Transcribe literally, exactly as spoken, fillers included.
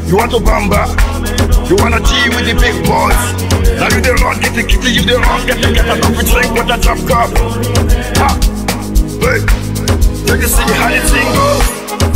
You want to bamba? You wanna G with the big boys? Now you the wrong, get the kitty, you the wrong, get the get a coffee drink with a drop cup. Ha! Wait, take a see how the thing goes.